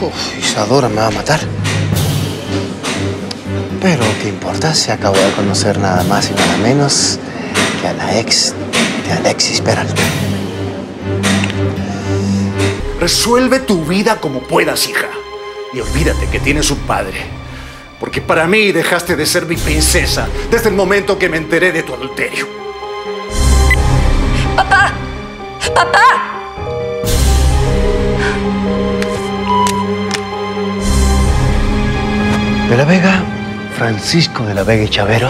Isadora me va a matar. Pero, ¿qué importa? Se acabó de conocer nada más y nada menos que a la ex de Alexis Peralta. Resuelve tu vida como puedas, hija. Y olvídate que tienes un padre. Porque para mí dejaste de ser mi princesa desde el momento que me enteré de tu adulterio. ¡Papá! ¡Papá! De la Vega, Francisco de la Vega y Chavero.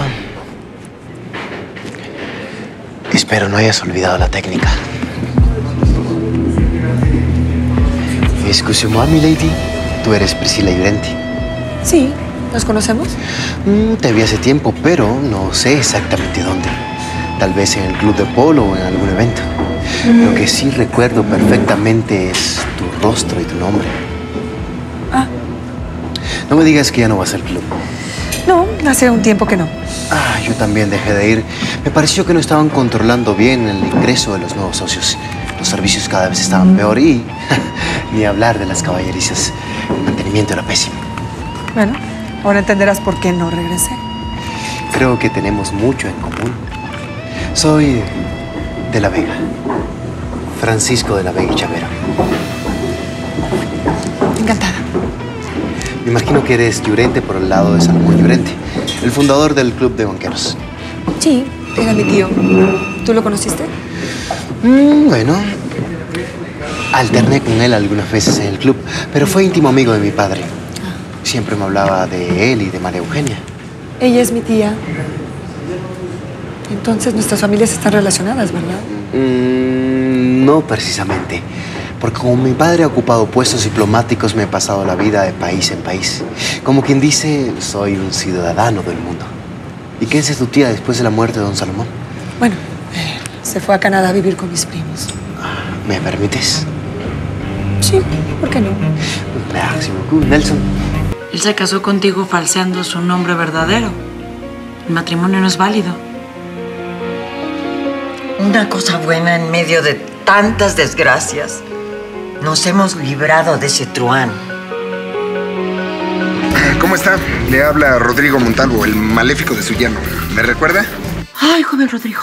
Espero no hayas olvidado la técnica. Excuse-moi, mi lady. Tú eres Priscila Llorenti. Sí, ¿nos conocemos? Te vi hace tiempo, pero no sé exactamente dónde. Tal vez en el club de polo o en algún evento. Lo que sí recuerdo perfectamente es tu rostro y tu nombre. Ah. No me digas que ya no vas al club. No, hace un tiempo que no. Yo también dejé de ir. Me pareció que no estaban controlando bien el ingreso de los nuevos socios. Los servicios cada vez estaban peor y ni hablar de las caballerizas. El mantenimiento era pésimo. Bueno, ahora entenderás por qué no regresé. Creo que tenemos mucho en común. Soy de la Vega. Francisco de la Vega y Chavero. Encantada. Me imagino que eres Llorente por el lado de Salomón Llorente, el fundador del Club de Banqueros. Sí, era mi tío. ¿Tú lo conociste? Bueno, alterné con él algunas veces en el club, pero fue íntimo amigo de mi padre. Siempre me hablaba de él y de María Eugenia. Ella es mi tía. Entonces nuestras familias están relacionadas, ¿verdad? No precisamente. Porque como mi padre ha ocupado puestos diplomáticos, me he pasado la vida de país en país. Como quien dice, soy un ciudadano del mundo. ¿Y qué es tu tía después de la muerte de don Salomón? Bueno, se fue a Canadá a vivir con mis primos. ¿Me permites? Sí, ¿por qué no? Merci beaucoup, Nelson. Él se casó contigo falseando su nombre verdadero. El matrimonio no es válido. Una cosa buena en medio de tantas desgracias. Nos hemos librado de ese truán. ¿Cómo está? Le habla Rodrigo Montalvo, el maléfico de su yerno. ¿Me recuerda? Ay, joven Rodrigo.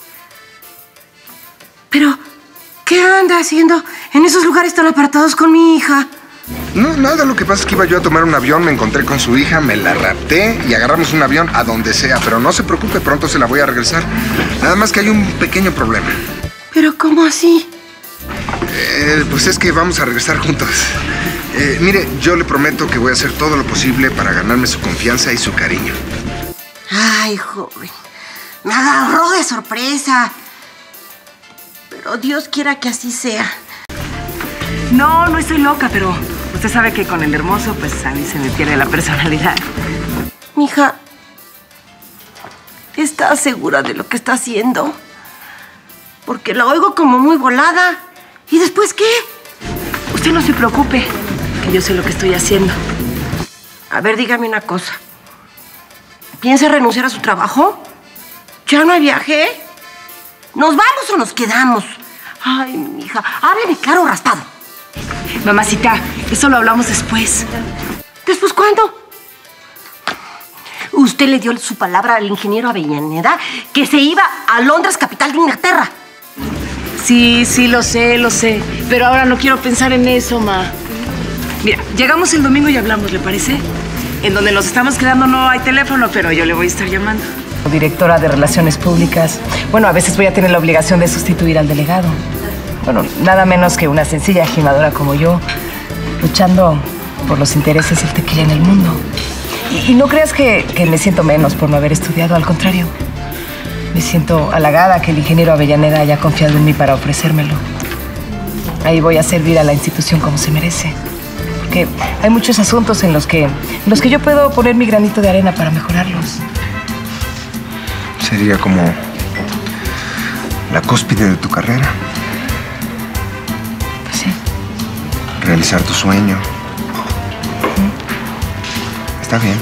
Pero, ¿qué anda haciendo en esos lugares tan apartados con mi hija? No, nada. Lo que pasa es que iba yo a tomar un avión, me encontré con su hija, me la rapté y agarramos un avión a donde sea. Pero no se preocupe, pronto se la voy a regresar. Nada más que hay un pequeño problema. ¿Pero cómo así? Pues es que vamos a regresar juntos. Mire, yo le prometo que voy a hacer todo lo posible para ganarme su confianza y su cariño. Ay, joven. Me agarró de sorpresa. Pero Dios quiera que así sea. No, no estoy loca, pero usted sabe que con el hermoso, pues a mí se me pierde la personalidad. Mija, ¿estás segura de lo que está haciendo? Porque la oigo como muy volada. ¿Y después qué? Usted no se preocupe, que yo sé lo que estoy haciendo. A ver, dígame una cosa. ¿Piensa renunciar a su trabajo? ¿Ya no hay viaje? ¿Nos vamos o nos quedamos? Ay, mi hija, hábleme claro raspado. Mamacita, eso lo hablamos después. ¿Después cuándo? Usted le dio su palabra al ingeniero Avellaneda que se iba a Londres, capital de Inglaterra. Sí, lo sé. Pero ahora no quiero pensar en eso, ma. Mira, llegamos el domingo y hablamos, ¿le parece? En donde nos estamos quedando no hay teléfono, pero yo le voy a estar llamando. Directora de Relaciones Públicas. Bueno, a veces voy a tener la obligación de sustituir al delegado. Bueno, nada menos que una sencilla gimadora como yo, luchando por los intereses del tequila en el mundo. Y no creas que me siento menos por no haber estudiado, al contrario. Me siento halagada que el ingeniero Avellaneda haya confiado en mí para ofrecérmelo. Ahí voy a servir a la institución como se merece. Porque hay muchos asuntos en los que yo puedo poner mi granito de arena para mejorarlos. Sería como la cúspide de tu carrera. Pues sí. Realizar tu sueño. Está bien.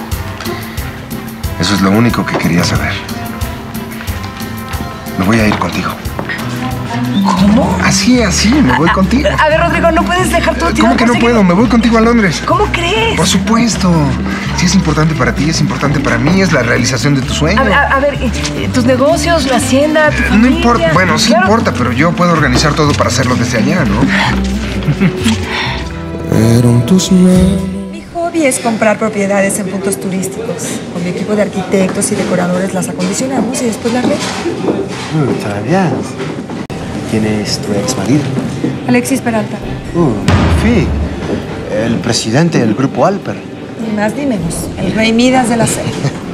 Eso es lo único que quería saber. Me voy a ir contigo. ¿Cómo? Así, me voy contigo. A ver, Rodrigo, no puedes dejar todo tirado. ¿Cómo que no puedo? Me voy contigo a Londres. ¿Cómo crees? Por supuesto. Si es importante para ti, es importante para mí, es la realización de tu sueño. A ver, tus negocios, la hacienda, tu familia. No importa, bueno, sí claro. importa, pero yo puedo organizar todo para hacerlo desde allá, ¿no? Mi hobby es comprar propiedades en puntos turísticos. Con mi equipo de arquitectos y decoradores las acondicionamos y después las rentamos. Está bien. ¿Quién es tu ex marido? Alexis Peralta. Sí. El presidente del grupo Alper. Ni más ni menos. El rey Midas de la serie.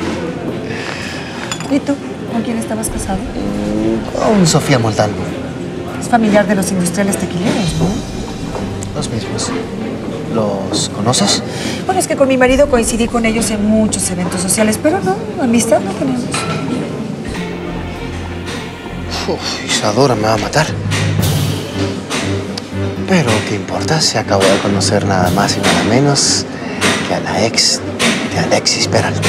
¿Y tú? ¿Con quién estabas casado? Con Sofía Montalvo. Es familiar de los industriales tequileros, ¿no? Los mismos. ¿Los conoces? Bueno, es que con mi marido coincidí con ellos en muchos eventos sociales, pero no, amistad no tenemos. Isadora me va a matar. Pero, ¿qué importa? Se acabó de conocer nada más y nada menos que a la ex de Alexis Peralta.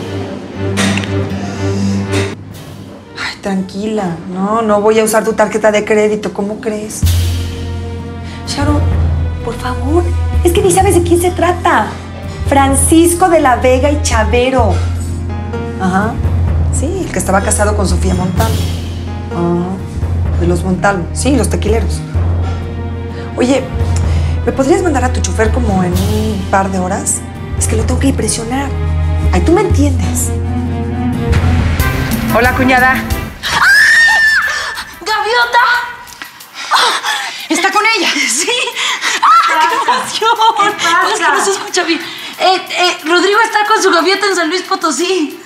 Ay, tranquila. No voy a usar tu tarjeta de crédito. ¿Cómo crees? Sharon, por favor. Es que ni sabes de quién se trata. Francisco de la Vega y Chavero. Ajá. Sí, el que estaba casado con Sofía Montalvo. De los Montalvo. Sí, los tequileros. Oye, ¿me podrías mandar a tu chofer como en un par de horas? Es que lo tengo que impresionar. Ay, tú me entiendes. Hola, cuñada. ¡Gaviota! ¿Está con ella? Sí. ¡Qué emoción! ¿Qué pasa? Es que no se escucha bien. Rodrigo está con su gaviota en San Luis Potosí.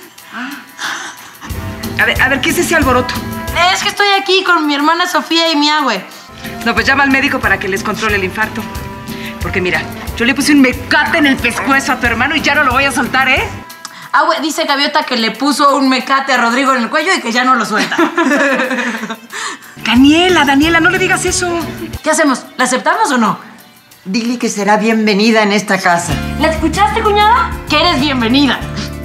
A ver, ¿qué es ese alboroto? Es que estoy aquí con mi hermana Sofía y mi abue. No, pues llama al médico para que les controle el infarto. Porque mira, yo le puse un mecate en el pescuezo a tu hermano y ya no lo voy a soltar, ¿eh? Abue, dice Gaviota que le puso un mecate a Rodrigo en el cuello y que ya no lo suelta. Daniela, no le digas eso. ¿Qué hacemos? ¿La aceptamos o no? Dile que será bienvenida en esta casa. ¿La escuchaste, cuñada? Que eres bienvenida.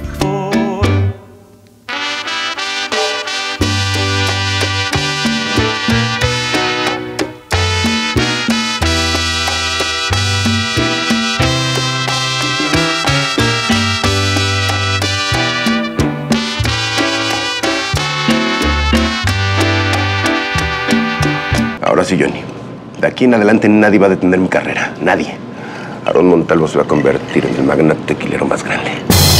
Ahora sí, Johnny. De aquí en adelante nadie va a detener mi carrera. Nadie. Aarón Montalvo se va a convertir en el magnate tequilero más grande.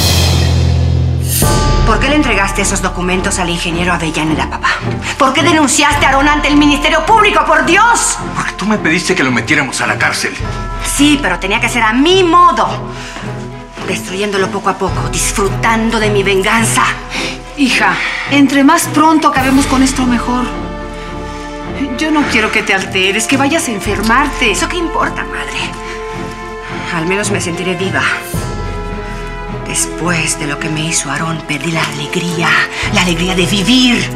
¿Por qué le entregaste esos documentos al ingeniero Avellaneda, papá? ¿Por qué denunciaste a Aarón ante el Ministerio Público, por Dios? Porque tú me pediste que lo metiéramos a la cárcel. Sí, pero tenía que ser a mi modo. Destruyéndolo poco a poco, disfrutando de mi venganza. Hija, entre más pronto acabemos con esto, mejor. Yo no quiero que te alteres, que vayas a enfermarte. ¿Eso qué importa, madre? Al menos me sentiré viva. Después de lo que me hizo Aarón, perdí la alegría de vivir.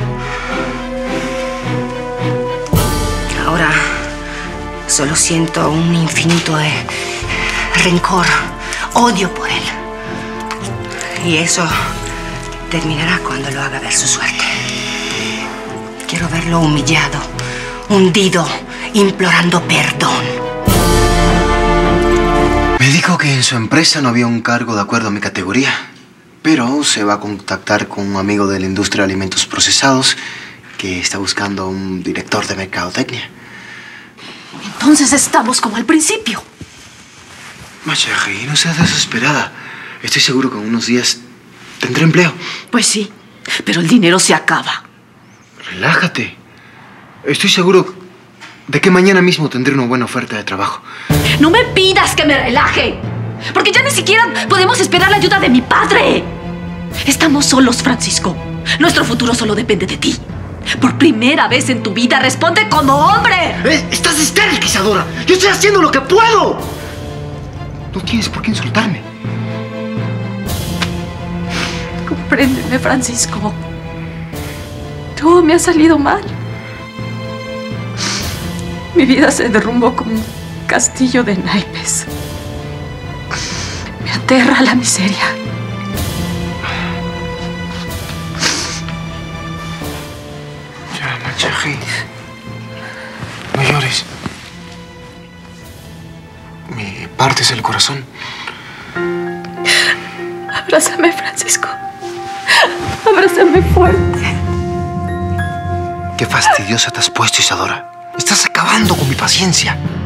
Ahora solo siento un infinito de rencor, odio por él. Y eso terminará cuando lo haga ver su suerte. Quiero verlo humillado, hundido, implorando perdón. Me dijo que en su empresa no había un cargo de acuerdo a mi categoría, pero se va a contactar con un amigo de la industria de alimentos procesados que está buscando un director de mercadotecnia. Entonces estamos como al principio. Machaji, no seas desesperada. Estoy seguro que en unos días tendré empleo. Pues sí, pero el dinero se acaba. Relájate. Estoy seguro de que mañana mismo tendré una buena oferta de trabajo. No me pidas que me relaje, porque ya ni siquiera podemos esperar la ayuda de mi padre. Estamos solos, Francisco. Nuestro futuro solo depende de ti. Por primera vez en tu vida, responde como hombre. Estás histérica, Isadora. Yo estoy haciendo lo que puedo. No tienes por qué insultarme. Compréndeme, Francisco. Todo me ha salido mal. Mi vida se derrumbó como un castillo de naipes. Me aterra la miseria. Ya, Machaji. Me partes el corazón. Abrázame, Francisco. Abrázame fuerte. Qué fastidiosa te has puesto, Isadora. Estás acabando con mi paciencia.